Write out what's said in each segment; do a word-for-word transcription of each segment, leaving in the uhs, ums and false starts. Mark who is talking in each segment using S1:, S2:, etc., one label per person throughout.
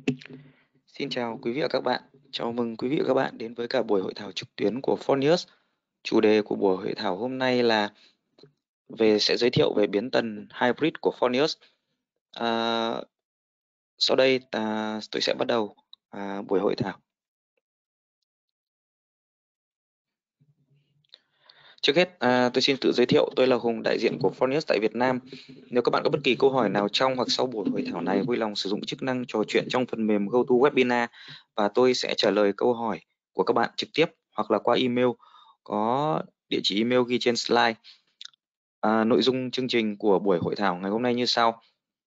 S1: Xin chào quý vị và các bạn. Chào mừng quý vị và các bạn đến với cả buổi hội thảo trực tuyến của Phoneus. Chủ đề của buổi hội thảo hôm nay là về sẽ giới thiệu về biến tần hybrid của Phoneus. À, sau đây à, tôi sẽ bắt đầu à, buổi hội thảo. Trước hết, à, tôi xin tự giới thiệu, tôi là Hùng, đại diện của Phoneus tại Việt Nam. Nếu các bạn có bất kỳ câu hỏi nào trong hoặc sau buổi hội thảo này, vui lòng sử dụng chức năng trò chuyện trong phần mềm GoToWebinar và tôi sẽ trả lời câu hỏi của các bạn trực tiếp hoặc là qua email, có địa chỉ email ghi trên slide. À, nội dung chương trình của buổi hội thảo ngày hôm nay như sau.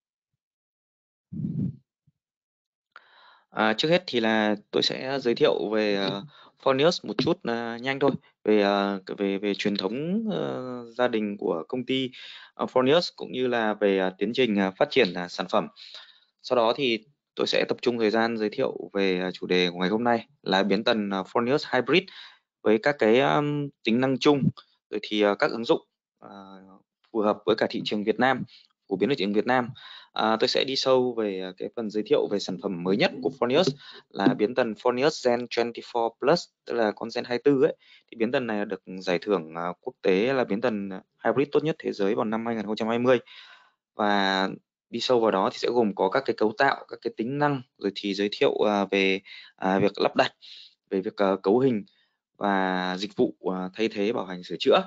S1: À, trước hết thì là tôi sẽ giới thiệu về uh, Phoneus một chút uh, nhanh thôi, về uh, về về truyền thống uh, gia đình của công ty uh, Phoneus, cũng như là về uh, tiến trình uh, phát triển uh, sản phẩm. Sau đó thì tôi sẽ tập trung thời gian giới thiệu về uh, chủ đề của ngày hôm nay là biến tần uh, Phoneus Hybrid với các cái um, tính năng chung, rồi thì uh, các ứng dụng uh, phù hợp với cả thị trường Việt Nam, phổ biến ở thị trường Việt Nam. À, tôi sẽ đi sâu về cái phần giới thiệu về sản phẩm mới nhất của Phoneus là biến tần Phoneus Gen hai mươi tư Plus, tức là con Gen hai mươi tư ấy. Thì biến tần này được giải thưởng uh, quốc tế là biến tần hybrid tốt nhất thế giới vào năm hai nghìn không trăm hai mươi. Và đi sâu vào đó thì sẽ gồm có các cái cấu tạo, các cái tính năng, rồi thì giới thiệu uh, về uh, việc lắp đặt, về việc uh, cấu hình và dịch vụ uh, thay thế bảo hành sửa chữa.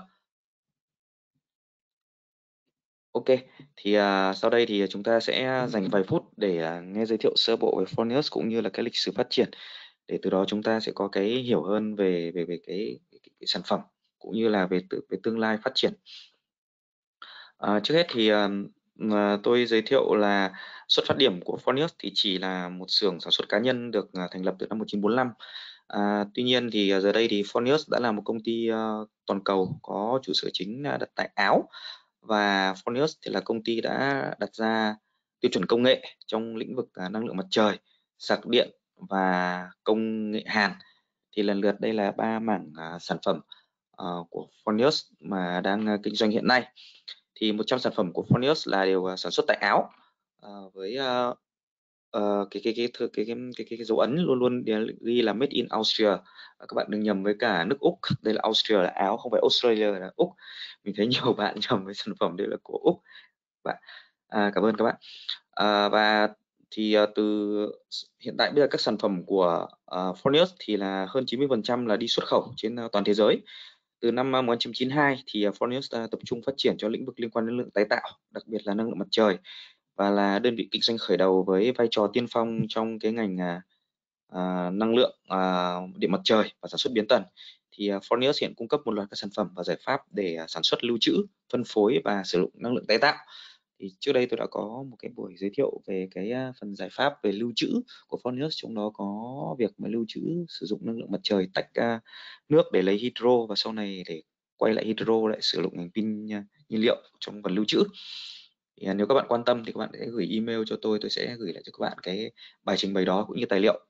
S1: Ok, thì à, sau đây thì chúng ta sẽ dành vài phút để à, nghe giới thiệu sơ bộ về Phoneus cũng như là cái lịch sử phát triển, để từ đó chúng ta sẽ có cái hiểu hơn về về về cái, cái, cái sản phẩm cũng như là về tự về tương lai phát triển. À, trước hết thì à, mà tôi giới thiệu là xuất phát điểm của Phoneus thì chỉ là một xưởng sản xuất cá nhân được à, thành lập từ năm một nghìn chín trăm bốn mươi lăm. À, tuy nhiên thì à, giờ đây thì Phoneus đã là một công ty à, toàn cầu có trụ sở chính à, đặt tại Áo, và Phoneus thì là công ty đã đặt ra tiêu chuẩn công nghệ trong lĩnh vực à, năng lượng mặt trời, sạc điện và công nghệ hàn. Thì lần lượt đây là ba mảng à, sản phẩm à, của Phoneus mà đang à, kinh doanh hiện nay. Thì một trăm sản phẩm của Phoneus là đều à, sản xuất tại Áo, à, với à, ờ, cái, cái, cái, cái, cái, cái, cái, cái, cái dấu ấn luôn luôn ghi là Made in Austria. À, các bạn đừng nhầm với cả nước Úc, đây là Austria là Áo, không phải Australia là Úc. Mình thấy nhiều bạn nhầm với sản phẩm đây là của Úc. Bạn à, cảm ơn các bạn. À, và thì à, từ hiện tại bây giờ các sản phẩm của uh, Phoneus thì là hơn chín mươi phần trăm là đi xuất khẩu trên uh, toàn thế giới. Từ năm một nghìn chín trăm chín mươi hai thì uh, Phoneus đã tập trung phát triển cho lĩnh vực liên quan đến năng lượng tái tạo, đặc biệt là năng lượng mặt trời, và là đơn vị kinh doanh khởi đầu với vai trò tiên phong trong cái ngành à, à, năng lượng à, điện mặt trời và sản xuất biến tần. Thì à, Phoneus hiện cung cấp một loạt các sản phẩm và giải pháp để à, sản xuất, lưu trữ, phân phối và sử dụng năng lượng tái tạo. Thì trước đây tôi đã có một cái buổi giới thiệu về cái à, phần giải pháp về lưu trữ của Phoneus, trong đó có việc mà lưu trữ sử dụng năng lượng mặt trời, tách à, nước để lấy hydro và sau này để quay lại hydro lại sử dụng thành pin à, nhiên liệu trong phần lưu trữ. Thì à, nếu các bạn quan tâm thì các bạn sẽ gửi email cho tôi tôi sẽ gửi lại cho các bạn cái bài trình bày đó cũng như tài liệu.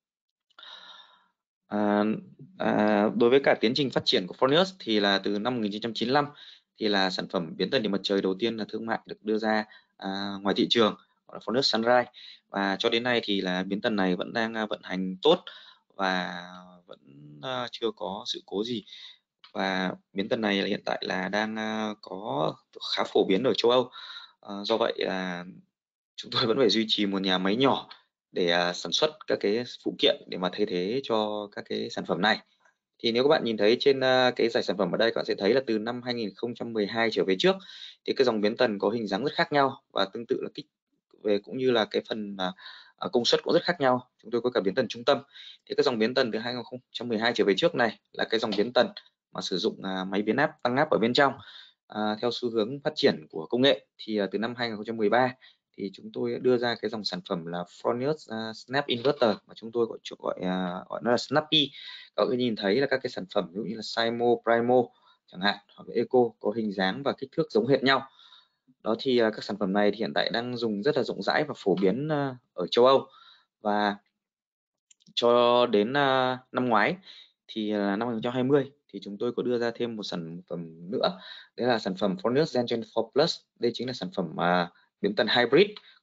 S1: À, à, đối với cả tiến trình phát triển của Phoneus thì là từ năm một nghìn chín trăm chín mươi lăm thì là sản phẩm biến tần điện mặt trời đầu tiên là thương mại được đưa ra à, ngoài thị trường, gọi là Phoneus Sunrise, và cho đến nay thì là biến tần này vẫn đang à, vận hành tốt và vẫn à, chưa có sự cố gì. Và biến tần này là hiện tại là đang à, có khá phổ biến ở châu Âu. À, do vậy là chúng tôi vẫn phải duy trì một nhà máy nhỏ để à, sản xuất các cái phụ kiện để mà thay thế cho các cái sản phẩm này. Thì nếu các bạn nhìn thấy trên à, cái giải sản phẩm ở đây, các bạn sẽ thấy là từ năm hai nghìn không trăm mười hai trở về trước thì cái dòng biến tần có hình dáng rất khác nhau, và tương tự là kích về cũng như là cái phần à, à, công suất cũng rất khác nhau. Chúng tôi có cả biến tần trung tâm. Thì cái dòng biến tần từ hai nghìn không trăm mười hai trở về trước này là cái dòng biến tần mà sử dụng à, máy biến áp tăng áp ở bên trong. À, theo xu hướng phát triển của công nghệ thì à, từ năm hai nghìn không trăm mười ba thì chúng tôi đưa ra cái dòng sản phẩm là Phoneus uh, Snap Inverter, mà chúng tôi gọi gọi uh, gọi nó là Snappy. Các bạn nhìn thấy là các cái sản phẩm ví dụ như là Simo, Primo chẳng hạn, hoặc là Eco có hình dáng và kích thước giống hệt nhau. Đó thì uh, các sản phẩm này thì hiện tại đang dùng rất là rộng rãi và phổ biến uh, ở châu Âu. Và cho đến uh, năm ngoái thì uh, năm hai nghìn không trăm hai mươi thì chúng tôi có đưa ra thêm một sản phẩm nữa, đấy là sản phẩm Phoneus Gen hai mươi tư Plus. Đây chính là sản phẩm uh, biến tần hybrid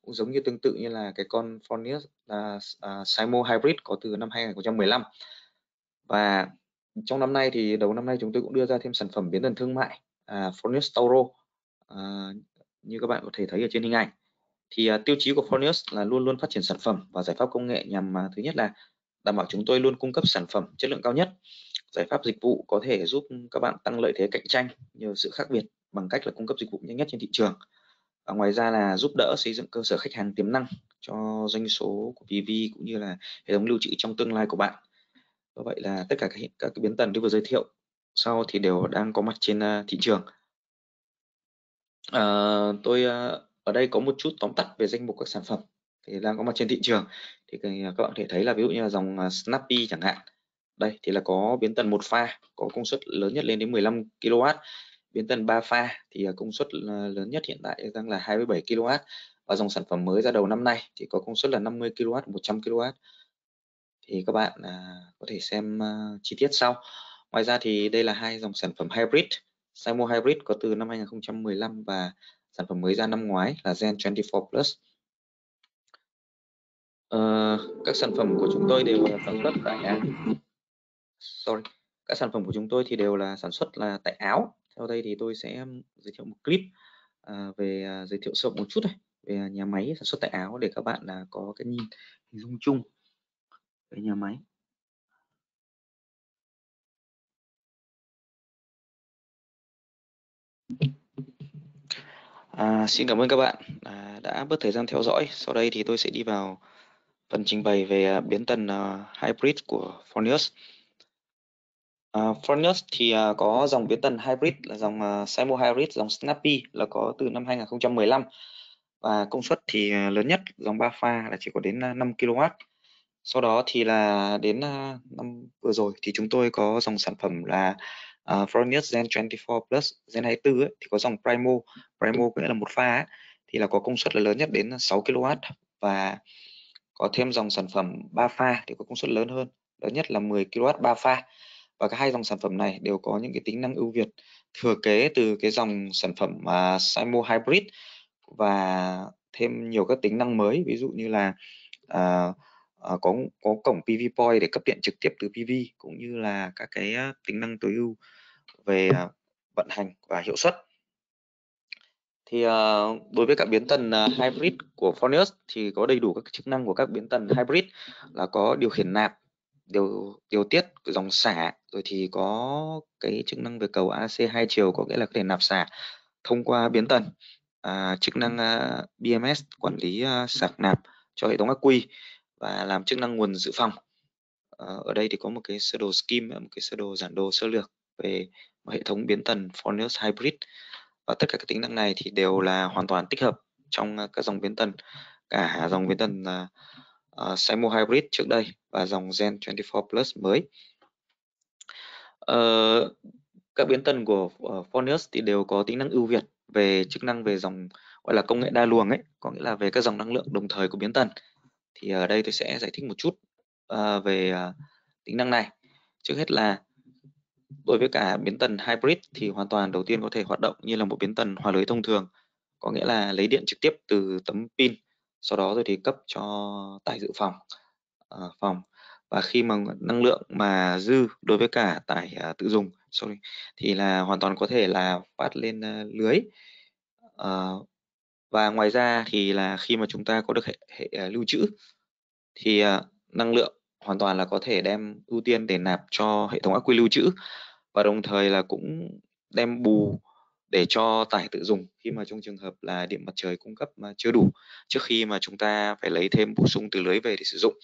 S1: cũng giống như tương tự như là cái con Fronius là uh, Simo Hybrid có từ năm hai nghìn không trăm mười lăm. Và trong năm nay thì đầu năm nay chúng tôi cũng đưa ra thêm sản phẩm biến tần thương mại à, Fronius Tauro. À, như các bạn có thể thấy ở trên hình ảnh thì à, tiêu chí của Fronius là luôn luôn phát triển sản phẩm và giải pháp công nghệ nhằm à, thứ nhất là đảm bảo chúng tôi luôn cung cấp sản phẩm chất lượng cao nhất, giải pháp dịch vụ có thể giúp các bạn tăng lợi thế cạnh tranh nhờ sự khác biệt bằng cách là cung cấp dịch vụ nhanh nhất trên thị trường. Và ngoài ra là giúp đỡ xây dựng cơ sở khách hàng tiềm năng cho doanh số của pê vê cũng như là hệ thống lưu trữ trong tương lai của bạn. Do vậy là tất cả các, các cái biến tần tôi vừa giới thiệu sau thì đều đang có mặt trên uh, thị trường. Uh, tôi uh, ở đây có một chút tóm tắt về danh mục các sản phẩm thì đang có mặt trên thị trường. Thì các bạn có thể thấy là ví dụ như là dòng uh, Snappy chẳng hạn. Đây thì là có biến tần một pha có công suất lớn nhất lên đến mười lăm ki lô oát. Biến tần ba pha thì công suất lớn nhất hiện tại đang là hai mươi bảy ki lô oát. Và dòng sản phẩm mới ra đầu năm nay thì có công suất là năm mươi ki lô oát, một trăm ki lô oát. Thì các bạn à, có thể xem uh, chi tiết sau. Ngoài ra thì đây là hai dòng sản phẩm hybrid. Simo Hybrid có từ năm hai nghìn không trăm mười lăm và sản phẩm mới ra năm ngoái là Gen hai mươi tư Plus. Uh, các sản phẩm của chúng tôi đều là sản xuất tại sorry các sản phẩm của chúng tôi thì đều là sản xuất là tại Áo. Sau đây thì tôi sẽ giới thiệu một clip uh, về uh, giới thiệu sơ một chút này về nhà máy sản xuất tại Áo để các bạn uh, có cái nhìn hình dung chung về nhà máy. À, xin cảm ơn các bạn à, đã bớt thời gian theo dõi. Sau đây thì tôi sẽ đi vào phần trình bày về uh, biến tần uh, hybrid của Fronius. Uh, Fronius thì uh, có dòng biến tần hybrid là dòng uh, Simo Hybrid, dòng Snappy là có từ năm hai nghìn không trăm mười lăm và công suất thì uh, lớn nhất dòng ba pha là chỉ có đến uh, năm ki lô oát. Sau đó thì là đến uh, năm vừa rồi thì chúng tôi có dòng sản phẩm là uh, Fronius Gen hai mươi tư Plus, Gen hai mươi tư ấy, thì có dòng Primo, Primo nghĩa là một pha ấy, thì là có công suất là lớn nhất đến sáu ki lô oát và có thêm dòng sản phẩm ba pha thì có công suất lớn hơn, lớn nhất là mười ki lô oát ba pha. Và cả hai dòng sản phẩm này đều có những cái tính năng ưu việt thừa kế từ cái dòng sản phẩm uh, Simo Hybrid và thêm nhiều các tính năng mới, ví dụ như là uh, uh, có có cổng pê vê Point để cấp điện trực tiếp từ pê vê cũng như là các cái uh, tính năng tối ưu về uh, vận hành và hiệu suất. Thì uh, đối với các biến tần uh, hybrid của Fronius thì có đầy đủ các chức năng của các biến tần hybrid là có điều khiển nạp, điều điều tiết dòng xả, rồi thì có cái chức năng về cầu a xê hai chiều, có nghĩa là có thể nạp xả thông qua biến tần, à, chức năng uh, bê em ét quản lý uh, sạc nạp cho hệ thống ắc quy và làm chức năng nguồn dự phòng. À, ở đây thì có một cái sơ đồ scheme, một cái sơ đồ giản đồ sơ lược về hệ thống biến tần Fronius Hybrid. Và tất cả các tính năng này thì đều là hoàn toàn tích hợp trong uh, các dòng biến tần, cả dòng biến tần uh, uh, Simo Hybrid trước đây và dòng Gen hai mươi tư Plus mới. Uh, các biến tần của uh, Fronius thì đều có tính năng ưu việt về chức năng về dòng gọi là công nghệ đa luồng ấy, có nghĩa là về các dòng năng lượng đồng thời của biến tần. Thì ở đây tôi sẽ giải thích một chút uh, về uh, tính năng này. Trước hết là đối với cả biến tần hybrid thì hoàn toàn đầu tiên có thể hoạt động như là một biến tần hòa lưới thông thường, có nghĩa là lấy điện trực tiếp từ tấm pin, sau đó rồi thì cấp cho tải dự phòng uh, phòng và khi mà năng lượng mà dư đối với cả tải uh, tự dùng sorry, thì là hoàn toàn có thể là phát lên uh, lưới. Uh, và ngoài ra thì là khi mà chúng ta có được hệ, hệ uh, lưu trữ thì uh, năng lượng hoàn toàn là có thể đem ưu tiên để nạp cho hệ thống ắc quy lưu trữ và đồng thời là cũng đem bù để cho tải tự dùng khi mà trong trường hợp là điện mặt trời cung cấp mà chưa đủ trước khi mà chúng ta phải lấy thêm bổ sung từ lưới về để sử dụng.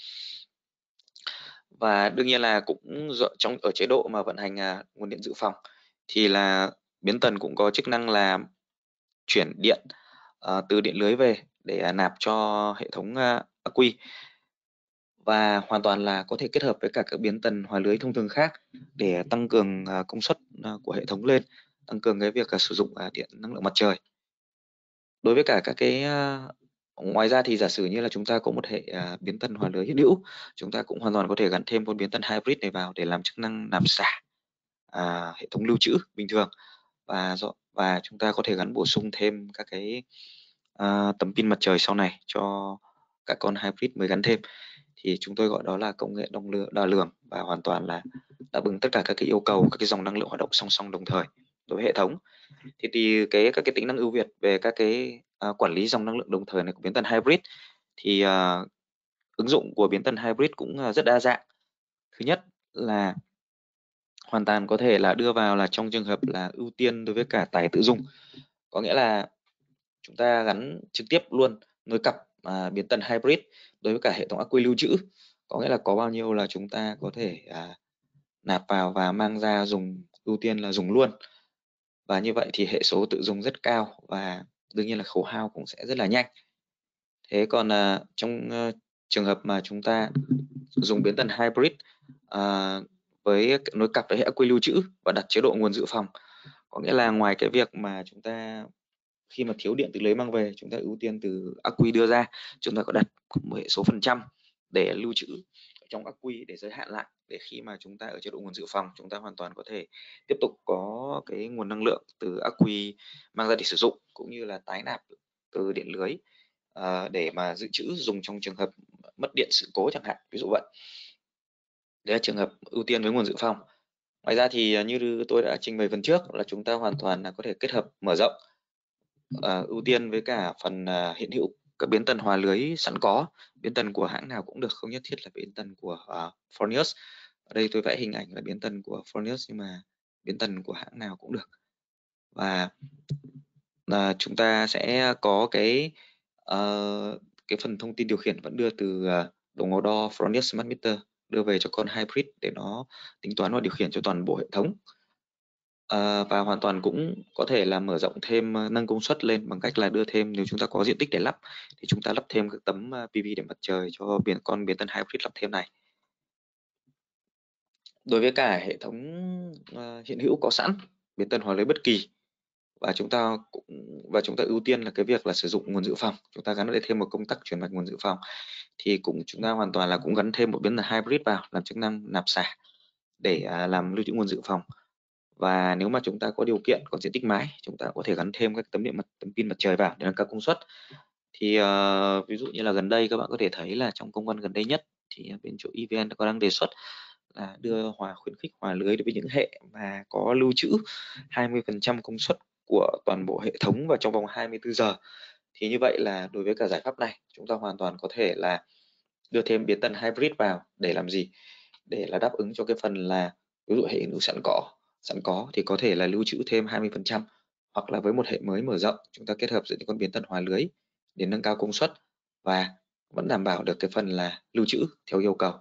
S1: Và đương nhiên là cũng trong ở chế độ mà vận hành à, nguồn điện dự phòng thì là biến tần cũng có chức năng là chuyển điện uh, từ điện lưới về để uh, nạp cho hệ thống uh, ắc quy và hoàn toàn là có thể kết hợp với cả các biến tần hòa lưới thông thường khác để tăng cường uh, công suất uh, của hệ thống lên, tăng cường cái việc uh, sử dụng uh, điện năng lượng mặt trời. Đối với cả các cái uh, ngoài ra thì giả sử như là chúng ta có một hệ uh, biến tần hòa lưới hiện hữu, chúng ta cũng hoàn toàn có thể gắn thêm một biến tần hybrid này vào để làm chức năng nạp xả uh, hệ thống lưu trữ bình thường và do và chúng ta có thể gắn bổ sung thêm các cái à, tấm pin mặt trời sau này cho các con hybrid mới gắn thêm, thì chúng tôi gọi đó là công nghệ đong lửa đo lường và hoàn toàn là đáp ứng tất cả các cái yêu cầu, các cái dòng năng lượng hoạt động song song đồng thời đối với hệ thống. Thì thì cái các cái tính năng ưu việt về các cái à, quản lý dòng năng lượng đồng thời này của biến tần hybrid thì à, ứng dụng của biến tần hybrid cũng à, rất đa dạng. Thứ nhất là hoàn toàn có thể là đưa vào là trong trường hợp là ưu tiên đối với cả tải tự dùng, có nghĩa là chúng ta gắn trực tiếp luôn nối cặp à, biến tần hybrid đối với cả hệ thống ắc quy lưu trữ, có nghĩa là có bao nhiêu là chúng ta có thể à, nạp vào và mang ra dùng, ưu tiên là dùng luôn, và như vậy thì hệ số tự dùng rất cao và đương nhiên là khấu hao cũng sẽ rất là nhanh. Thế còn à, trong à, trường hợp mà chúng ta dùng biến tần hybrid à, với nối cặp với hệ ắc quy lưu trữ và đặt chế độ nguồn dự phòng, có nghĩa là ngoài cái việc mà chúng ta khi mà thiếu điện từ lưới mang về, chúng ta ưu tiên từ ắc quy đưa ra, chúng ta có đặt một hệ số phần trăm để lưu trữ trong ắc quy để giới hạn lại, để khi mà chúng ta ở chế độ nguồn dự phòng, chúng ta hoàn toàn có thể tiếp tục có cái nguồn năng lượng từ ắc quy mang ra để sử dụng, cũng như là tái nạp từ điện lưới à, để mà dự trữ dùng trong trường hợp mất điện sự cố chẳng hạn, ví dụ vậy. Đấy là trường hợp ưu tiên với nguồn dự phòng. Ngoài ra thì à, như tôi đã trình bày phần trước là chúng ta hoàn toàn là có thể kết hợp mở rộng, à, ưu tiên với cả phần à, hiện hữu các biến tần hòa lưới sẵn có, biến tần của hãng nào cũng được, không nhất thiết là biến tần của uh, Fronius. Ở đây tôi vẽ hình ảnh là biến tần của Fronius nhưng mà biến tần của hãng nào cũng được. Và là chúng ta sẽ có cái uh, cái phần thông tin điều khiển vẫn đưa từ uh, đồng hồ đo Fronius Smart Meter đưa về cho con hybrid để nó tính toán và điều khiển cho toàn bộ hệ thống. À, và hoàn toàn cũng có thể là mở rộng thêm, nâng công suất lên bằng cách là đưa thêm, nếu chúng ta có diện tích để lắp thì chúng ta lắp thêm các tấm pê vê điện mặt trời cho biến con biến tần hybrid lắp thêm này. Đối với cả hệ thống uh, hiện hữu có sẵn biến tần hòa lưới bất kỳ, và chúng ta cũng và chúng ta ưu tiên là cái việc là sử dụng nguồn dự phòng, chúng ta gắn ở đây thêm một công tắc chuyển mạch nguồn dự phòng, thì cũng chúng ta hoàn toàn là cũng gắn thêm một biến tần hybrid vào làm chức năng nạp xả để uh, làm lưu trữ nguồn dự phòng. Và nếu mà chúng ta có điều kiện, có diện tích mái, chúng ta có thể gắn thêm các tấm điện mặt tấm pin mặt trời vào để nâng cao công suất. Thì uh, ví dụ như là gần đây các bạn có thể thấy là trong công văn gần đây nhất thì bên chỗ e vê en có đang đề xuất là đưa hòa khuyến khích hòa lưới đối với những hệ mà có lưu trữ hai mươi phần trăm công suất của toàn bộ hệ thống vào trong vòng hai mươi tư giờ. Thì như vậy là đối với cả giải pháp này, chúng ta hoàn toàn có thể là đưa thêm biến tần hybrid vào để làm gì? Để là đáp ứng cho cái phần là ví dụ hệ hữu sẵn có sẵn có thì có thể là lưu trữ thêm hai mươi phần trăm, hoặc là với một hệ mới mở rộng chúng ta kết hợp giữa những con biến tần hòa lưới để nâng cao công suất và vẫn đảm bảo được cái phần là lưu trữ theo yêu cầu.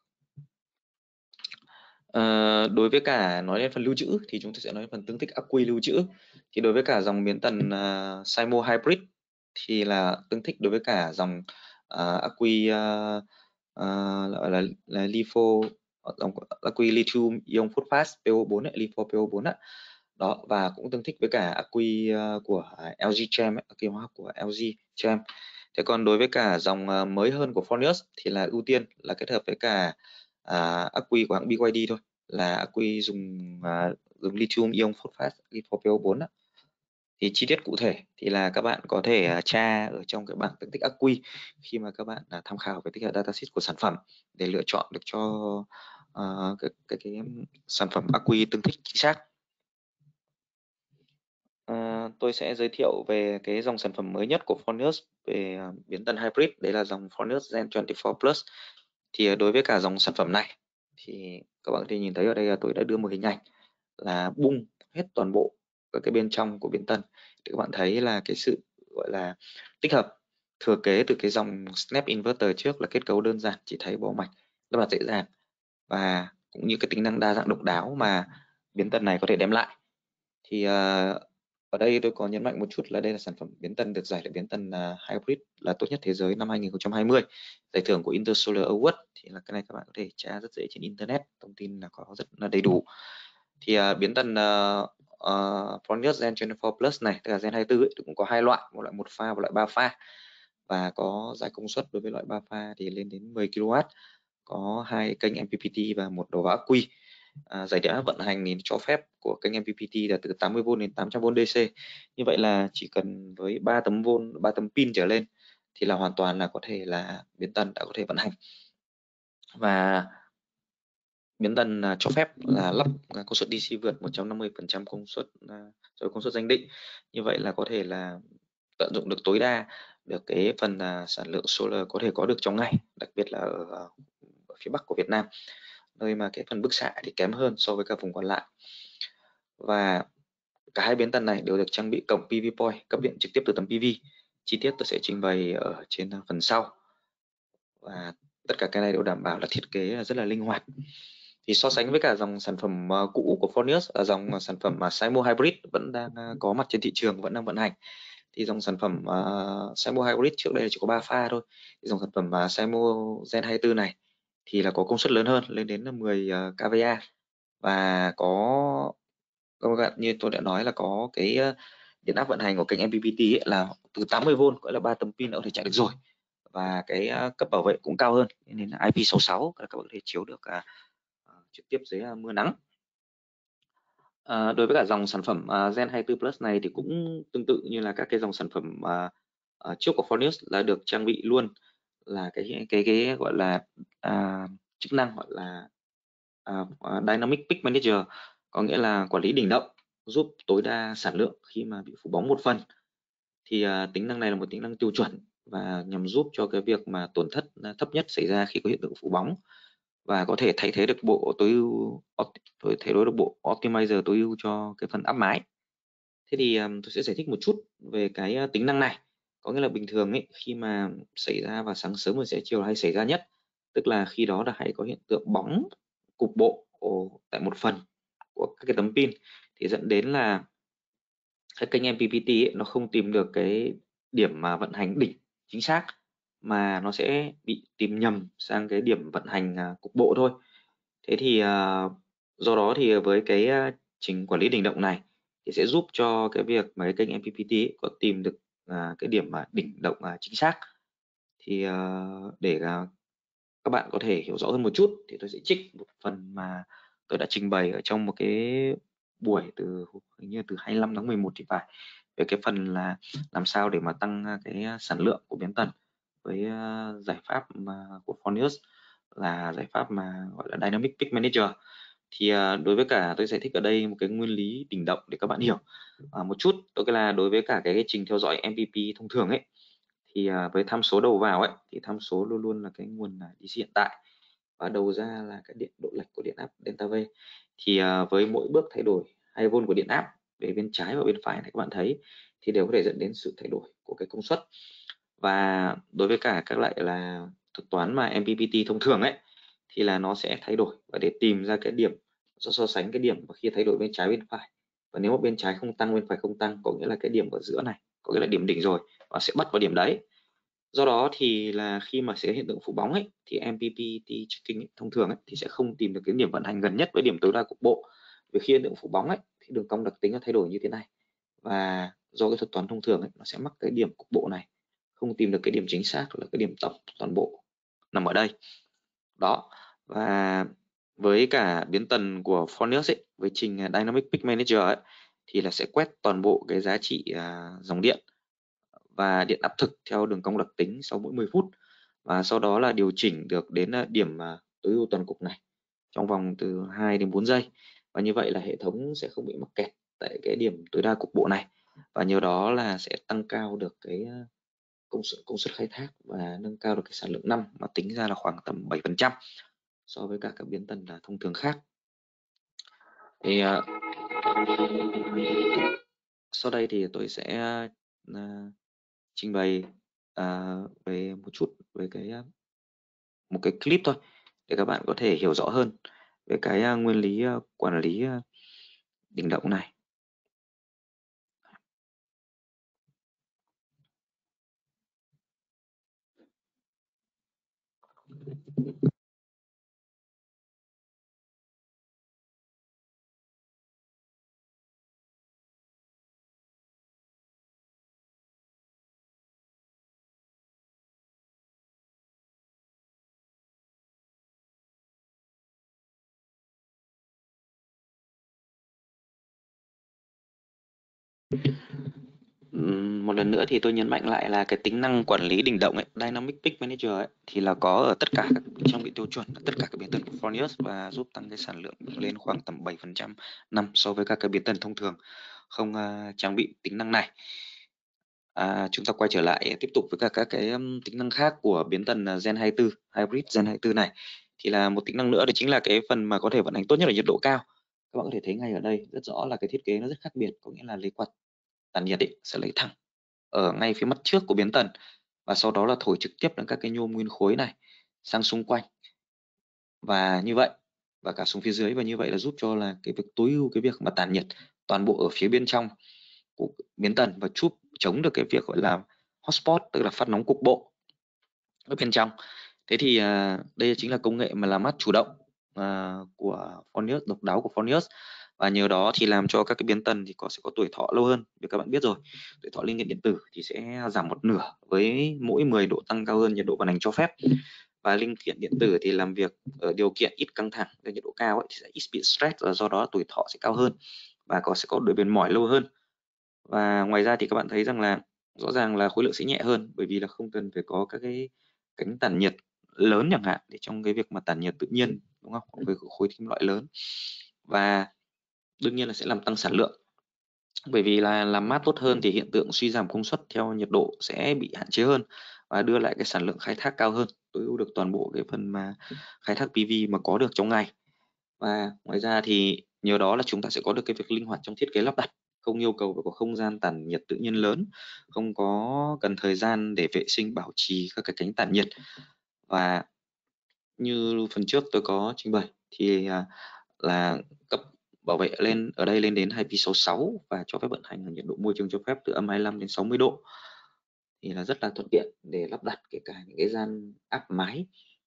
S1: À, đối với cả nói đến phần lưu trữ thì chúng ta sẽ nói đến phần tương thích ắc quy lưu trữ. Thì đối với cả dòng biến tần uh, Simo Hybrid thì là tương thích đối với cả dòng uh, ắc quy uh, uh, gọi là, là litho, dòng ắc quy lithium ion phosphate pê o bốn ấy, litho pê o bốn á. Đó, và cũng tương thích với cả ắc quy uh, của lờ giê Chem, ắc quy hóa học của lờ giê Chem. Thế còn đối với cả dòng uh, mới hơn của Fronius thì là ưu tiên là kết hợp với cả uh, ắc quy của hãng bê i đê thôi, là ắc quy dùng uh, dùng lithium ion phosphate litho pê o bốn á. Thì chi tiết cụ thể thì là các bạn có thể uh, tra ở trong cái bảng tương thích ắc quy khi mà các bạn uh, tham khảo về tích hợp datasheet của sản phẩm để lựa chọn được cho uh, cái, cái, cái sản phẩm ắc quy tương thích chính xác. À, tôi sẽ giới thiệu về cái dòng sản phẩm mới nhất của Fronius về uh, biến tần hybrid, đấy là dòng Fronius Gen hai mươi tư Plus. Thì uh, đối với cả dòng sản phẩm này thì các bạn có thể nhìn thấy ở đây là tôi đã đưa một hình ảnh là bung hết toàn bộ các cái bên trong của biến tần để các bạn thấy là cái sự gọi là tích hợp thừa kế từ cái dòng Snap Inverter trước là kết cấu đơn giản, chỉ thấy bộ mạch rất là dễ dàng, và cũng như cái tính năng đa dạng độc đáo mà biến tần này có thể đem lại. Thì uh, ở đây tôi có nhấn mạnh một chút là đây là sản phẩm biến tần được giải là biến tần uh, hybrid là tốt nhất thế giới năm hai nghìn không trăm hai mươi, giải thưởng của Intersolar Award. Thì là cái này các bạn có thể tra rất dễ trên internet, thông tin là có rất là đầy đủ. Thì uh, biến tần uh, uh, Fronius Gen hai mươi tư Plus này, tức là Gen hai mươi tư ấy, cũng có hai loại, một loại một pha và loại ba pha, và có giải công suất đối với loại ba pha thì lên đến mười ki lô oát, có hai kênh em pê pê tê và một đầu vào ắc quy. À, giải điện áp vận hành thì cho phép của kênh em pê pê tê là từ tám mươi vôn đến tám trăm vôn đê xê. Như vậy là chỉ cần với ba tấm vôn, ba tấm pin trở lên thì là hoàn toàn là có thể là biến tần đã có thể vận hành. Và biến tần à, cho phép là lắp à, công suất đê xê vượt một trăm năm mươi phần trăm công suất à, rồi công suất danh định. Như vậy là có thể là tận dụng được tối đa được cái phần à, sản lượng solar có thể có được trong ngày, đặc biệt là ở, ở phía Bắc của Việt Nam, nơi mà cái phần bức xạ thì kém hơn so với các vùng còn lại. Và cả hai biến tần này đều được trang bị cổng pê vê point cấp điện trực tiếp từ tấm pê vê. Chi tiết tôi sẽ trình bày ở trên phần sau. Và tất cả cái này đều đảm bảo là thiết kế rất là linh hoạt. Thì so sánh với cả dòng sản phẩm uh, cũ của Fronius là dòng sản phẩm uh, Simo Hybrid vẫn đang uh, có mặt trên thị trường, vẫn đang vận hành. Thì dòng sản phẩm uh, Simo Hybrid trước đây chỉ có ba pha thôi. Thì dòng sản phẩm uh, Simo Gen hai mươi tư này thì là có công suất lớn hơn, lên đến mười uh, ca vê a, và có các bạn như tôi đã nói là có cái uh, điện áp vận hành của kênh em pê pê tê ấy là từ tám mươi vôn, gọi là ba tấm pin đã có thể chạy được rồi, và cái uh, cấp bảo vệ cũng cao hơn, nên là i pê sáu sáu các bạn có thể chiếu được uh, trực tiếp dưới uh, mưa nắng. À, đối với cả dòng sản phẩm uh, Gen hai mươi tư Plus này thì cũng tương tự như là các cái dòng sản phẩm uh, uh, trước của Fronius, là được trang bị luôn là cái cái cái gọi là uh, chức năng gọi là uh, uh, Dynamic Peak Manager, có nghĩa là quản lý đỉnh động, giúp tối đa sản lượng khi mà bị phủ bóng một phần. Thì uh, tính năng này là một tính năng tiêu chuẩn và nhằm giúp cho cái việc mà tổn thất thấp nhất xảy ra khi có hiện tượng phủ bóng, và có thể thay thế được bộ tối ưu thay thế được bộ optimizer tối ưu cho cái phần áp mái. Thế thì um, tôi sẽ giải thích một chút về cái uh, tính năng này. Có nghĩa là bình thường ấy, khi mà xảy ra vào sáng sớm và xế chiều hay xảy ra nhất, tức là khi đó là hay có hiện tượng bóng cục bộ ồ, tại một phần của các cái tấm pin, thì dẫn đến là cái kênh em pê pê tê ấy, nó không tìm được cái điểm mà vận hành đỉnh chính xác, mà nó sẽ bị tìm nhầm sang cái điểm vận hành à, cục bộ thôi. Thế thì à, do đó thì với cái à, trình quản lý đỉnh động này thì sẽ giúp cho cái việc mà cái kênh em pê pê tê ấy có tìm được à, cái điểm mà đỉnh động à, chính xác. Thì à, để à, các bạn có thể hiểu rõ hơn một chút thì tôi sẽ trích một phần mà tôi đã trình bày ở trong một cái buổi từ hình như từ hai mươi lăm tháng mười một thì phải, về cái phần là làm sao để mà tăng cái sản lượng của biến tần với uh, giải pháp mà của Fronius là giải pháp mà gọi là Dynamic Peak Manager. Thì uh, đối với cả tôi giải thích ở đây một cái nguyên lý đỉnh động để các bạn hiểu uh, một chút. Tôi là đối với cả cái, cái trình theo dõi em pê pê thông thường ấy, thì uh, với tham số đầu vào ấy thì tham số luôn luôn là cái nguồn đê xê hiện tại, và đầu ra là cái điện độ lệch của điện áp delta V. Thì uh, với mỗi bước thay đổi hai vôn của điện áp về bên trái và bên phải này, các bạn thấy thì đều có thể dẫn đến sự thay đổi của cái công suất. Và đối với cả các lại là thuật toán mà em pê pê tê thông thường ấy, thì là nó sẽ thay đổi, và để tìm ra cái điểm so, so sánh cái điểm khi thay đổi bên trái bên phải, và nếu mà bên trái không tăng bên phải không tăng, có nghĩa là cái điểm ở giữa này có nghĩa là điểm đỉnh rồi, và sẽ bắt vào điểm đấy. Do đó thì là khi mà xảy ra hiện tượng phủ bóng ấy, thì em pê pê tê tracking ấy, thông thường ấy, thì sẽ không tìm được cái điểm vận hành gần nhất với điểm tối đa cục bộ. Vì khi hiện tượng phủ bóng ấy, thì đường cong đặc tính nó thay đổi như thế này, và do cái thuật toán thông thường ấy, nó sẽ mắc cái điểm cục bộ này, không tìm được cái điểm chính xác là cái điểm tổng toàn bộ nằm ở đây. Đó. Và với cả biến tần của Fronius ấy, với trình Dynamic Peak Manager ấy, thì là sẽ quét toàn bộ cái giá trị à, dòng điện và điện áp thực theo đường cong đặc tính sau mỗi mười phút, và sau đó là điều chỉnh được đến điểm tối ưu toàn cục này trong vòng từ hai đến bốn giây, và như vậy là hệ thống sẽ không bị mắc kẹt tại cái điểm tối đa cục bộ này, và nhờ đó là sẽ tăng cao được cái công suất công suất khai thác và nâng cao được cái sản lượng năm, mà tính ra là khoảng tầm bảy phần trăm so với cả các biến tần thông thường khác. Thì uh, sau đây thì tôi sẽ uh, trình bày uh, về một chút về cái uh, một cái clip thôi để các bạn có thể hiểu rõ hơn về cái uh, nguyên lý uh, quản lý uh, đỉnh động này. Ừm, một lần nữa thì tôi nhấn mạnh lại là cái tính năng quản lý đỉnh động ấy, Dynamic Peak Manager ấy, thì là có ở tất cả các trong cái tiêu chuẩn tất cả các biến tần của Fronius và giúp tăng cái sản lượng lên khoảng tầm bảy phần trăm năm so với các cái biến tần thông thường không uh, trang bị tính năng này. À, chúng ta quay trở lại tiếp tục với các các cái um, tính năng khác của biến tần uh, Gen hai mươi tư Hybrid Gen hai mươi tư này, thì là một tính năng nữa đó chính là cái phần mà có thể vận hành tốt nhất ở nhiệt độ cao. Các bạn có thể thấy ngay ở đây rất rõ là cái thiết kế nó rất khác biệt, có nghĩa là lấy quạt tản nhiệt ấy, sẽ lấy thẳng ở ngay phía mặt trước của biến tần và sau đó là thổi trực tiếp đến các cái nhôm nguyên khối này sang xung quanh và như vậy và cả xuống phía dưới, và như vậy là giúp cho là cái việc tối ưu cái việc mà tản nhiệt toàn bộ ở phía bên trong của biến tần và giúp chống được cái việc gọi là hotspot, tức là phát nóng cục bộ ở bên trong. Thế thì à, đây chính là công nghệ mà làm mát chủ động à, của Fronius, độc đáo của Fronius, và nhờ đó thì làm cho các cái biến tần thì có sẽ có tuổi thọ lâu hơn. Vì các bạn biết rồi, tuổi thọ linh kiện điện tử thì sẽ giảm một nửa với mỗi mười độ tăng cao hơn nhiệt độ vận hành cho phép, và linh kiện điện tử thì làm việc ở điều kiện ít căng thẳng, ở nhiệt độ cao ấy, thì sẽ ít bị stress và do đó tuổi thọ sẽ cao hơn và có sẽ có độ bền mỏi lâu hơn. Và ngoài ra thì các bạn thấy rằng là rõ ràng là khối lượng sẽ nhẹ hơn, bởi vì là không cần phải có các cái cánh tản nhiệt lớn chẳng hạn để trong cái việc mà tản nhiệt tự nhiên, đúng không, với khối kim loại lớn, và đương nhiên là sẽ làm tăng sản lượng, bởi vì là làm mát tốt hơn thì hiện tượng suy giảm công suất theo nhiệt độ sẽ bị hạn chế hơn và đưa lại cái sản lượng khai thác cao hơn, tối ưu được toàn bộ cái phần mà khai thác pê vê mà có được trong ngày. Và ngoài ra thì nhờ đó là chúng ta sẽ có được cái việc linh hoạt trong thiết kế lắp đặt, không yêu cầu phải có không gian tản nhiệt tự nhiên lớn, không có cần thời gian để vệ sinh bảo trì các cái cánh tản nhiệt. Và như phần trước tôi có trình bày thì à, là cấp bảo vệ lên ở đây lên đến I P sáu sáu và cho phép vận hành ở nhiệt độ môi trường cho phép từ âm hai mươi lăm đến sáu mươi độ, thì là rất là thuận tiện để lắp đặt kể cả những cái gian áp mái.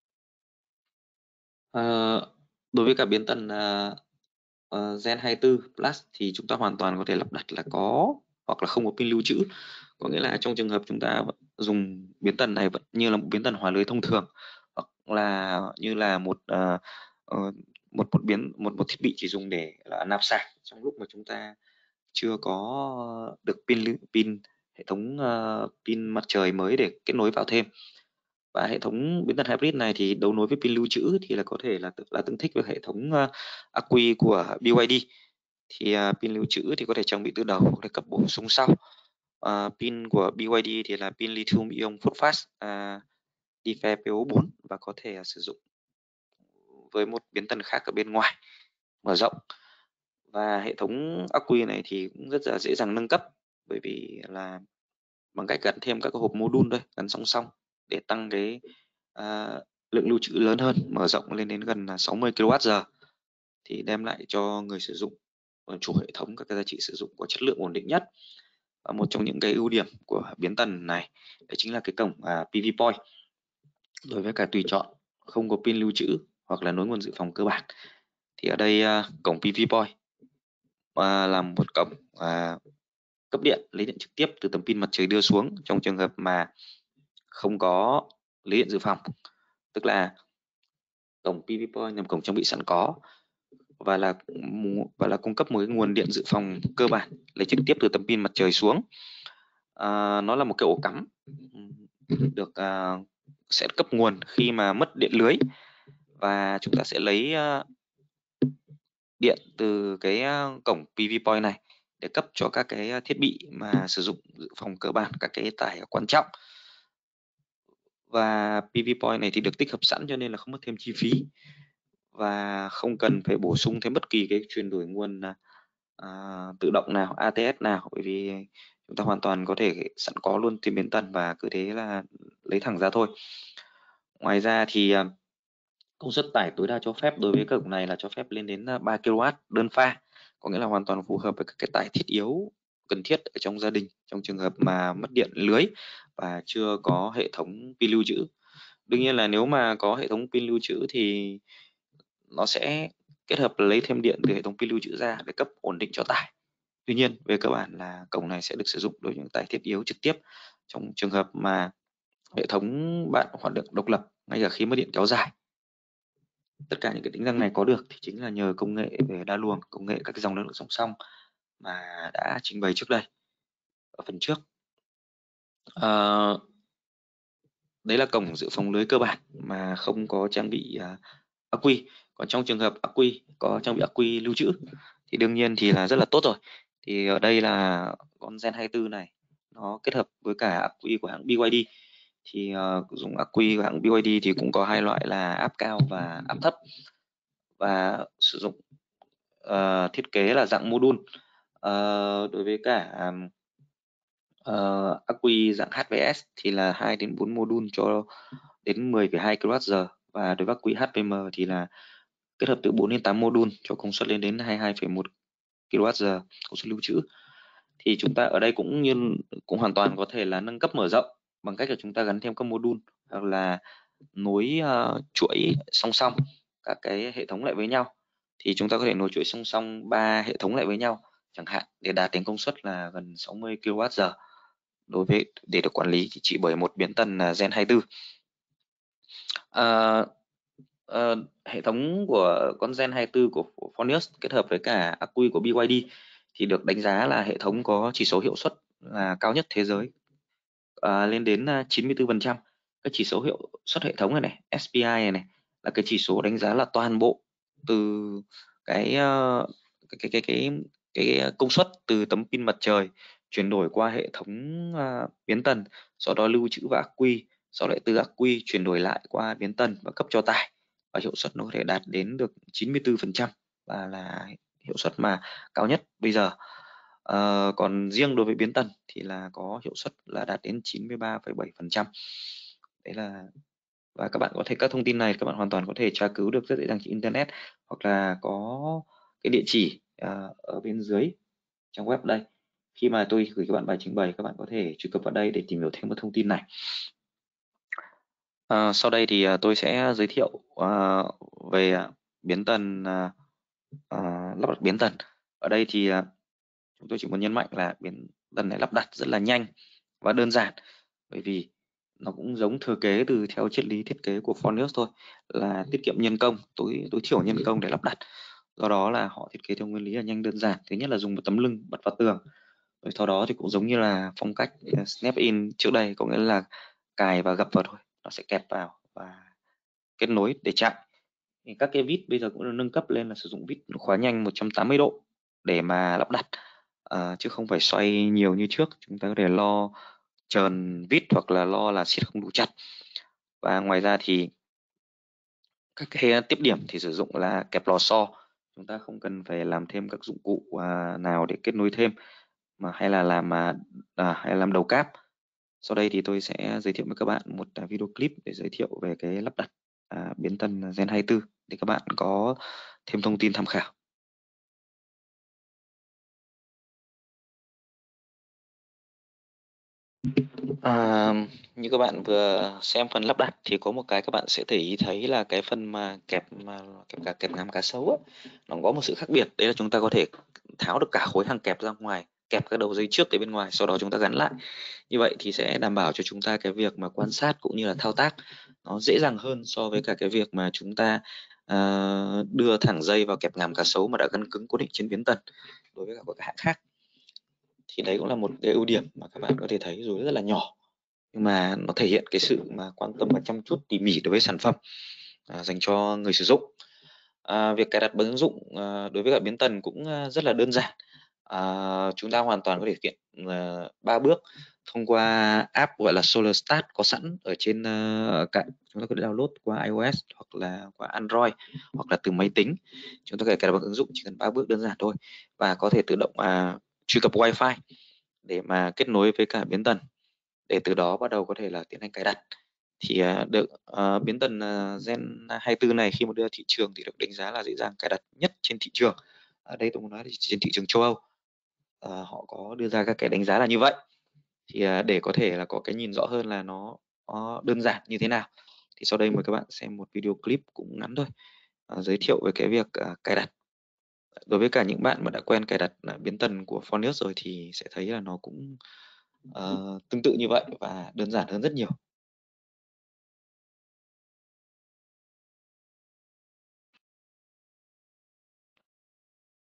S1: Ờ, đối với cả biến tần uh, uh, Gen hai mươi tư Plus thì chúng ta hoàn toàn có thể lắp đặt là có hoặc là không có pin lưu trữ, có nghĩa là trong trường hợp chúng ta dùng biến tần này vẫn như là một biến tần hòa lưới thông thường, hoặc là như là một uh, uh, một một biến một một thiết bị chỉ dùng để là nạp sạc trong lúc mà chúng ta chưa có được pin lưu pin hệ thống uh, pin mặt trời mới để kết nối vào thêm. Và hệ thống biến tần hybrid này thì đấu nối với pin lưu trữ thì là có thể là là tương thích với hệ thống uh, ắc quy của bê i đê, thì uh, pin lưu trữ thì có thể trang bị từ đầu hoặc là cấp bổ sung sau. Uh, pin của bê i đê thì là pin lithium ion phosphate fast uh, đê e ép pê o bốn và có thể uh, sử dụng với một biến tần khác ở bên ngoài mở rộng. Và hệ thống ắc quy này thì cũng rất là dễ dàng nâng cấp, bởi vì là bằng cách gắn thêm các cái hộp module đây gắn song song để tăng cái à, lượng lưu trữ lớn hơn, mở rộng lên đến gần sáu mươi ki lô oát giờ, thì đem lại cho người sử dụng chủ hệ thống các cái giá trị sử dụng có chất lượng ổn định nhất. Và một trong những cái ưu điểm của biến tần này đấy chính là cái cổng à, pê vê Point. Đối với cả tùy chọn không có pin lưu trữ hoặc là nối nguồn dự phòng cơ bản, thì ở đây à, cổng pê vê Point à, là một cổng à, cấp điện lấy điện trực tiếp từ tấm pin mặt trời đưa xuống trong trường hợp mà không có lấy điện dự phòng, tức là cổng pê vê Point là cổng trang bị sẵn có và là và là cung cấp một cái nguồn điện dự phòng cơ bản lấy trực tiếp từ tấm pin mặt trời xuống. À, nó là một cái ổ cắm được à, sẽ cấp nguồn khi mà mất điện lưới, và chúng ta sẽ lấy à, điện từ cái à, cổng pê vê Point này để cấp cho các cái thiết bị mà sử dụng dự phòng cơ bản, các cái tải quan trọng. Và pê vê Point này thì được tích hợp sẵn cho nên là không mất thêm chi phí và không cần phải bổ sung thêm bất kỳ cái chuyển đổi nguồn à, tự động nào, a tê ét nào, bởi vì chúng ta hoàn toàn có thể sẵn có luôn tìm biến tần và cứ thế là lấy thẳng ra thôi. Ngoài ra thì à, công suất tải tối đa cho phép đối với cổng này là cho phép lên đến ba ki lô oát đơn pha, có nghĩa là hoàn toàn phù hợp với các cái tải thiết yếu cần thiết ở trong gia đình trong trường hợp mà mất điện lưới và chưa có hệ thống pin lưu trữ. Đương nhiên là nếu mà có hệ thống pin lưu trữ thì nó sẽ kết hợp lấy thêm điện từ hệ thống pin lưu trữ ra để cấp ổn định cho tải. Tuy nhiên về cơ bản là cổng này sẽ được sử dụng đối với những tải thiết yếu trực tiếp trong trường hợp mà hệ thống bạn hoạt động độc lập ngay cả khi mất điện kéo dài. Tất cả những cái tính năng này có được thì chính là nhờ công nghệ về đa luồng, công nghệ các cái dòng năng lượng song song mà đã trình bày trước đây. ở phần trước. Ờ, đấy là cổng dự phòng lưới cơ bản mà không có trang bị uh, ắc quy. Còn trong trường hợp ắc quy có trang bị ắc quy lưu trữ thì đương nhiên thì là rất là tốt rồi. Thì ở đây là con Gen hai mươi tư này nó kết hợp với cả ắc quy của hãng bê y đê. Thì uh, dùng ắc quy của hãng bê y đê thì cũng có hai loại là áp cao và áp thấp, và sử dụng uh, thiết kế là dạng module. Uh, đối với cả uh, ắc quy dạng hát vê ét thì là hai đến bốn module cho đến mười phẩy hai ki lô oát giờ, và đối với ắc quy hát vê em thì là kết hợp từ bốn đến tám module cho công suất lên đến hai mươi hai phẩy một ki lô oát giờ công suất lưu trữ. Thì chúng ta ở đây cũng như cũng hoàn toàn có thể là nâng cấp mở rộng bằng cách là chúng ta gắn thêm các module hoặc là nối uh, chuỗi song song các cái hệ thống lại với nhau. Thì chúng ta có thể nối chuỗi song song ba hệ thống lại với nhau chẳng hạn, để đạt đến công suất là gần sáu mươi ki lô oát giờ đối với để được quản lý chỉ bởi một biến tần là Gen hai mươi tư. À, à, hệ thống của con Gen hai mươi tư của, của Phoneos kết hợp với cả ắc quy của bê y đê thì được đánh giá là hệ thống có chỉ số hiệu suất là cao nhất thế giới, à, lên đến chín mươi tư phần trăm. Cái chỉ số hiệu suất hệ thống này này, ét pê i này này là cái chỉ số đánh giá là toàn bộ từ cái uh, cái, cái cái cái cái công suất từ tấm pin mặt trời chuyển đổi qua hệ thống uh, biến tần, sau đó lưu trữ vào ắc quy, sau lại từ ắc quy chuyển đổi lại qua biến tần và cấp cho tải, và hiệu suất nó có thể đạt đến được chín mươi tư phần trăm và là hiệu suất mà cao nhất bây giờ. Uh, còn riêng đối với biến tần thì là có hiệu suất là đạt đến chín mươi ba phẩy bảy phần trăm. Đấy là, và các bạn có thể các thông tin này các bạn hoàn toàn có thể tra cứu được rất dễ dàng trên internet, hoặc là có cái địa chỉ uh, ở bên dưới trang web đây. Khi mà tôi gửi các bạn bài trình bày, các bạn có thể truy cập vào đây để tìm hiểu thêm các thông tin này. Uh, sau đây thì uh, tôi sẽ giới thiệu uh, về uh, biến tần, uh, uh, lắp đặt biến tần. Ở đây thì uh, chúng tôi chỉ muốn nhấn mạnh là biến tần này lắp đặt rất là nhanh và đơn giản, bởi vì nó cũng giống thừa kế từ theo triết lý thiết kế của Phoneos thôi, là tiết kiệm nhân công, tối tối thiểu nhân công để lắp đặt. Do đó là họ thiết kế theo nguyên lý là nhanh đơn giản. Thứ nhất là dùng một tấm lưng bật vào tường, rồi sau đó thì cũng giống như là phong cách snap in trước đây, có nghĩa là cài và gập vào thôi, nó sẽ kẹp vào và kết nối để chạy. Thì các cái vít bây giờ cũng được nâng cấp lên là sử dụng vít khóa nhanh một trăm tám mươi độ để mà lắp đặt, à, chứ không phải xoay nhiều như trước. Chúng ta có thể lo trờn vít hoặc là lo là siết không đủ chặt. Và ngoài ra thì các cái tiếp điểm thì sử dụng là kẹp lò xo, chúng ta không cần phải làm thêm các dụng cụ à, nào để kết nối thêm, mà hay là làm à, à, hay làm đầu cáp. Sau đây thì tôi sẽ giới thiệu với các bạn một à, video clip để giới thiệu về cái lắp đặt à, biến tần Gen hai mươi tư để các bạn có thêm thông tin tham khảo. À, như các bạn vừa xem phần lắp đặt thì có một cái các bạn sẽ để ý thấy là cái phần mà kẹp mà kẹp cả kẹp ngàm cá sấu á, nó có một sự khác biệt, đấy là chúng ta có thể tháo được cả khối hàng kẹp ra ngoài, kẹp cái đầu dây trước tới bên ngoài, sau đó chúng ta gắn lại. Như vậy thì sẽ đảm bảo cho chúng ta cái việc mà quan sát cũng như là thao tác nó dễ dàng hơn so với cả cái việc mà chúng ta uh, đưa thẳng dây vào kẹp ngàm cá sấu mà đã gắn cứng cố định trên biến tần đối với cả các hãng khác. Thì đấy cũng là một cái ưu điểm mà các bạn có thể thấy dù rất là nhỏ, nhưng mà nó thể hiện cái sự mà quan tâm và chăm chút tỉ mỉ đối với sản phẩm à, dành cho người sử dụng. À, việc cài đặt bằng ứng dụng à, đối với cả biến tần cũng à, rất là đơn giản. À, chúng ta hoàn toàn có thể thực hiện ba à, bước thông qua app gọi là SolarStart có sẵn ở trên uh, cạnh. Chúng ta có thể download qua iOS hoặc là qua Android hoặc là từ máy tính. Chúng ta có thể cài đặt bằng ứng dụng chỉ cần ba bước đơn giản thôi, và có thể tự động à, truy cập Wi-Fi để mà kết nối với cả biến tần, để từ đó bắt đầu có thể là tiến hành cài đặt. Thì uh, được uh, biến tần uh, Gen hai mươi tư này khi mà đưa ra thị trường thì được đánh giá là dễ dàng cài đặt nhất trên thị trường. Ở đây tôi muốn nói thì trên thị trường châu Âu, uh, họ có đưa ra các cái đánh giá là như vậy. Thì uh, để có thể là có cái nhìn rõ hơn là nó, nó đơn giản như thế nào, thì sau đây mời các bạn xem một video clip cũng ngắn thôi, uh, giới thiệu về cái việc uh, cài đặt. Đối với cả những bạn mà đã quen cài đặt uh, biến tần của Phoneos rồi thì sẽ thấy là nó cũng uh, tương tự như vậy và đơn giản hơn rất nhiều.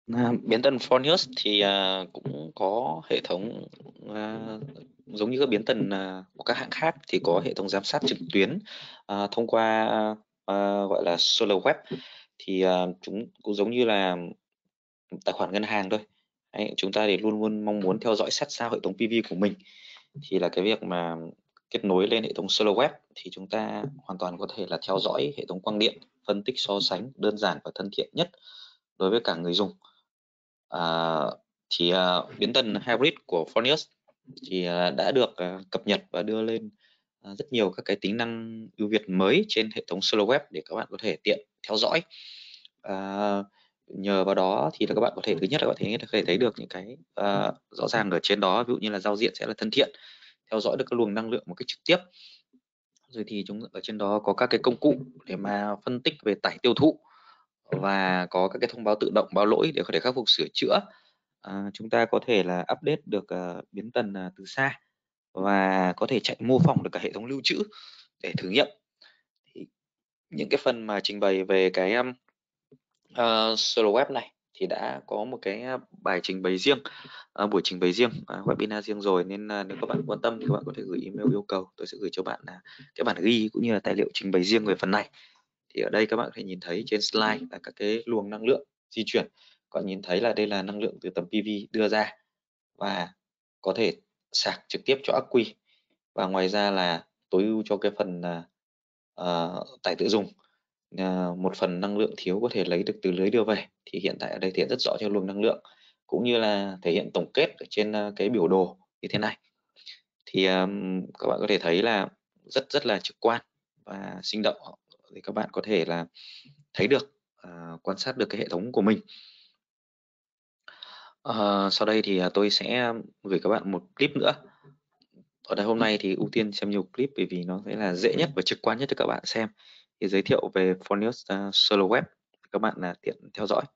S1: À, biến tần Fronius thì à, cũng có hệ thống à, giống như các biến tần à, của các hãng khác thì có hệ thống giám sát trực tuyến à, thông qua à, gọi là SolarWeb. Thì à, chúng cũng giống như là tài khoản ngân hàng thôi. Đấy, chúng ta thì luôn luôn mong muốn theo dõi sát sao hệ thống pê vê của mình, thì là cái việc mà kết nối lên hệ thống SolarWeb thì chúng ta hoàn toàn có thể là theo dõi hệ thống quang điện, phân tích so sánh đơn giản và thân thiện nhất đối với cả người dùng. À, thì à, biến tần hybrid của Fronius thì à, đã được à, cập nhật và đưa lên à, rất nhiều các cái tính năng ưu việt mới trên hệ thống SolarWeb để các bạn có thể tiện theo dõi. À, nhờ vào đó thì là các bạn có thể, thứ nhất là các bạn có thể thấy được những cái à, rõ ràng ở trên đó, ví dụ như là giao diện sẽ là thân thiện, theo dõi được các luồng năng lượng một cách trực tiếp. Rồi thì chúng ở trên đó có các cái công cụ để mà phân tích về tải tiêu thụ, và có các cái thông báo tự động báo lỗi để có thể khắc phục sửa chữa. À, chúng ta có thể là update được uh, biến tần uh, từ xa, và có thể chạy mô phỏng được cả hệ thống lưu trữ để thử nghiệm. Thì những cái phần mà trình bày về cái um, uh, SolarWeb này thì đã có một cái bài trình bày riêng, uh, buổi trình bày riêng, uh, webinar riêng rồi, nên uh, nếu các bạn quan tâm thì các bạn có thể gửi email yêu cầu, tôi sẽ gửi cho bạn uh, cái bản ghi cũng như là tài liệu trình bày riêng về phần này. Thì ở đây các bạn có thể nhìn thấy trên slide là các cái luồng năng lượng di chuyển. Các bạn nhìn thấy là đây là năng lượng từ tấm pê vê đưa ra và có thể sạc trực tiếp cho ắc quy, và ngoài ra là tối ưu cho cái phần uh, tải tự dùng. Uh, một phần năng lượng thiếu có thể lấy được từ lưới đưa về, thì hiện tại ở đây thể hiện rất rõ cho luồng năng lượng, cũng như là thể hiện tổng kết ở trên uh, cái biểu đồ như thế này. Thì um, các bạn có thể thấy là rất rất là trực quan và sinh động, để các bạn có thể là thấy được, uh, quan sát được cái hệ thống của mình. Uh, sau đây thì uh, tôi sẽ gửi các bạn một clip nữa. Ở đây hôm nay thì ưu tiên xem nhiều clip bởi vì nó sẽ là dễ nhất và trực quan nhất cho các bạn xem. Thì giới thiệu về Fronius uh, SolarWeb, các bạn là tiện theo dõi.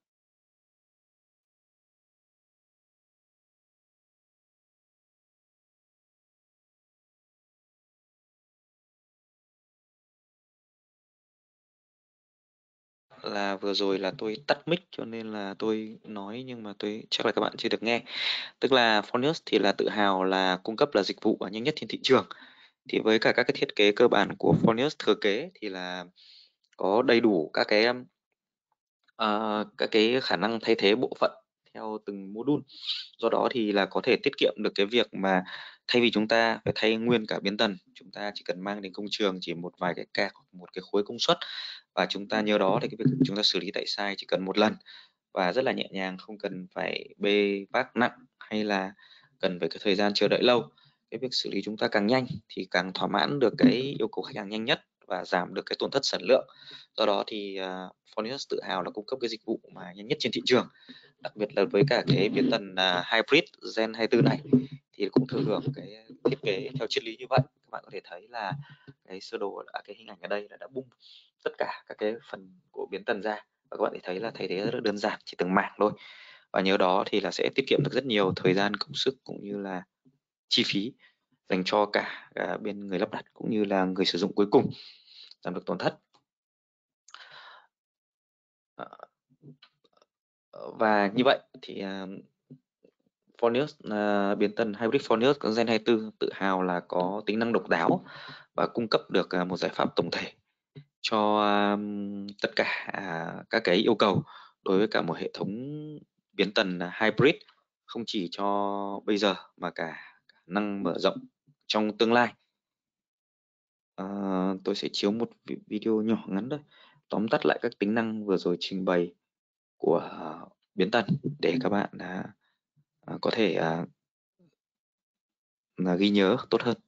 S1: Là vừa rồi là tôi tắt mic cho nên là tôi nói nhưng mà tôi chắc là các bạn chưa được nghe. Tức là Fronius thì là tự hào là cung cấp là dịch vụ nhanh nhất trên thị trường. Thì với cả các cái thiết kế cơ bản của Fronius thừa kế thì là có đầy đủ các cái uh, các cái khả năng thay thế bộ phận theo từng module. Do đó thì là có thể tiết kiệm được cái việc mà thay vì chúng ta phải thay nguyên cả biến tần, chúng ta chỉ cần mang đến công trường chỉ một vài cái cạc, một cái khối công suất, và chúng ta nhớ đó thì cái việc chúng ta xử lý tại site chỉ cần một lần và rất là nhẹ nhàng, không cần phải bê vác nặng hay là cần phải cái thời gian chờ đợi lâu. Cái việc xử lý chúng ta càng nhanh thì càng thỏa mãn được cái yêu cầu khách hàng nhanh nhất và giảm được cái tổn thất sản lượng. Do đó thì uh, Fronius tự hào là cung cấp cái dịch vụ mà nhanh nhất trên thị trường. Đặc biệt là với cả cái biến tần uh, hybrid gen hai mươi tư này thì cũng thừa hưởng cái thiết kế theo triết lý như vậy. Các bạn có thể thấy là cái sơ đồ, à, cái hình ảnh ở đây là đã bung tất cả các cái phần của biến tần ra, và các bạn thể thấy là thay thế rất là đơn giản, chỉ từng mảng thôi. Và nhớ đó thì là sẽ tiết kiệm được rất nhiều thời gian, công sức cũng như là chi phí dành cho cả, cả bên người lắp đặt cũng như là người sử dụng cuối cùng, giảm được tổn thất. Và như vậy thì uh, Fronius, uh, biến tần hybrid Fronius gen hai mươi tư tự hào là có tính năng độc đáo và cung cấp được uh, một giải pháp tổng thể cho um, tất cả uh, các cái yêu cầu đối với cả một hệ thống biến tần hybrid, không chỉ cho bây giờ mà cả khả năng mở rộng trong tương lai. Uh, tôi sẽ chiếu một video nhỏ ngắn thôi, tóm tắt lại các tính năng vừa rồi trình bày của uh, biến tần để các bạn uh, uh, có thể uh, uh, ghi nhớ tốt hơn.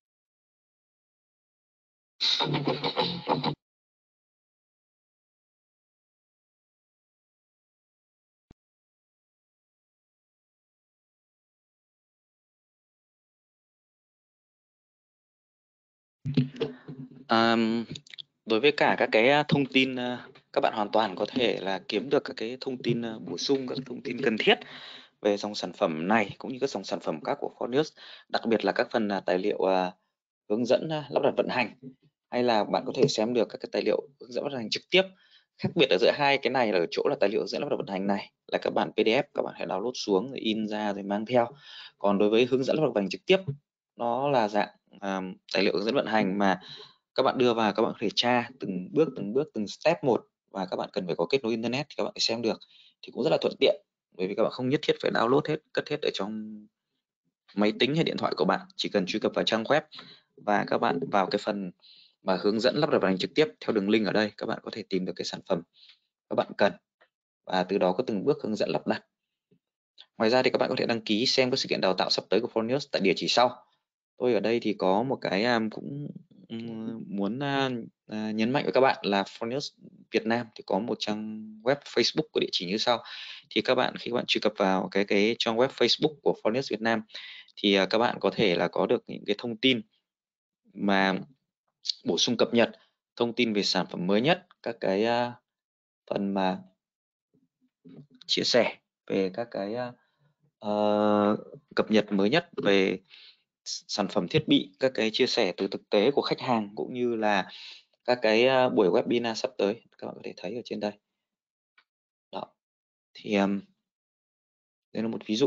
S1: Um, đối với cả các cái thông tin, các bạn hoàn toàn có thể là kiếm được các cái thông tin bổ sung, các thông tin cần thiết về dòng sản phẩm này cũng như các dòng sản phẩm khác của Fronius, đặc biệt là các phần tài liệu uh, hướng dẫn lắp đặt vận hành, hay là bạn có thể xem được các cái tài liệu hướng dẫn vận hành trực tiếp Khác biệt ở giữa hai cái này là ở chỗ là tài liệu hướng dẫn lắp đặt vận hành này là các bản pê đê ép, các bạn hãy download xuống rồi in ra rồi mang theo. Còn đối với hướng dẫn lắp đặt vận hành trực tiếp, nó là dạng à, tài liệu hướng dẫn vận hành mà các bạn đưa vào, các bạn có thể tra từng bước từng bước từng step một, và các bạn cần phải có kết nối internet thì các bạn xem được, thì cũng rất là thuận tiện, bởi vì các bạn không nhất thiết phải download hết, cất hết ở trong máy tính hay điện thoại của bạn, chỉ cần truy cập vào trang web và các bạn vào cái phần mà hướng dẫn lắp đặt vận hành trực tiếp theo đường link ở đây, các bạn có thể tìm được cái sản phẩm các bạn cần và từ đó có từng bước hướng dẫn lắp đặt. Ngoài ra thì các bạn có thể đăng ký xem các sự kiện đào tạo sắp tới của Fronius tại địa chỉ sau. Tôi ở đây thì có một cái um, cũng um, muốn uh, uh, nhấn mạnh với các bạn là Fronius Việt Nam thì có một trang web Facebook của địa chỉ như sau. Thì các bạn khi các bạn truy cập vào cái cái trang web Facebook của Fronius Việt Nam thì uh, các bạn có thể là có được những cái thông tin mà bổ sung cập nhật, thông tin về sản phẩm mới nhất, các cái uh, phần mà chia sẻ về các cái uh, cập nhật mới nhất về sản phẩm thiết bị, các cái chia sẻ từ thực tế của khách hàng, cũng như là các cái uh, buổi webinar sắp tới, các bạn có thể thấy ở trên đây. Đó. Thì um, đây là một ví dụ.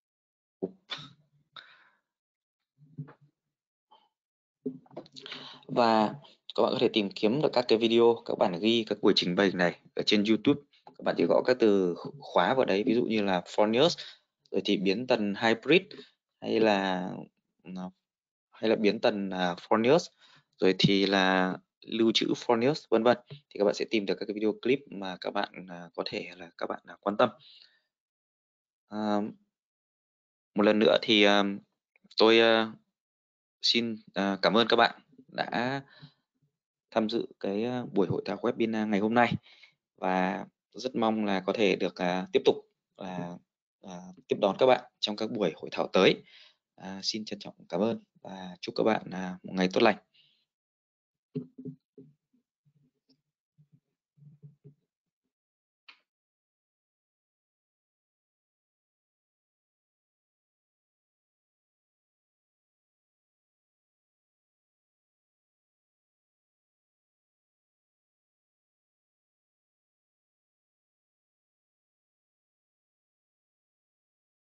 S1: Và các bạn có thể tìm kiếm được các cái video, các bản ghi, các buổi trình bày này ở trên YouTube. Các bạn chỉ gõ các từ khóa vào đấy, ví dụ như là Fronius, rồi thì biến tần hybrid, hay là hay là biến tần uh, Fronius, rồi thì là lưu trữ Fronius, vân vân, thì các bạn sẽ tìm được các cái video clip mà các bạn uh, có thể là các bạn uh, quan tâm. Uh, một lần nữa thì uh, tôi uh, xin uh, cảm ơn các bạn đã tham dự cái uh, buổi hội thảo webinar ngày hôm nay, và rất mong là có thể được uh, tiếp tục uh, uh, tiếp đón các bạn trong các buổi hội thảo tới. Uh, xin trân trọng cảm ơn và chúc các bạn uh, một ngày tốt lành.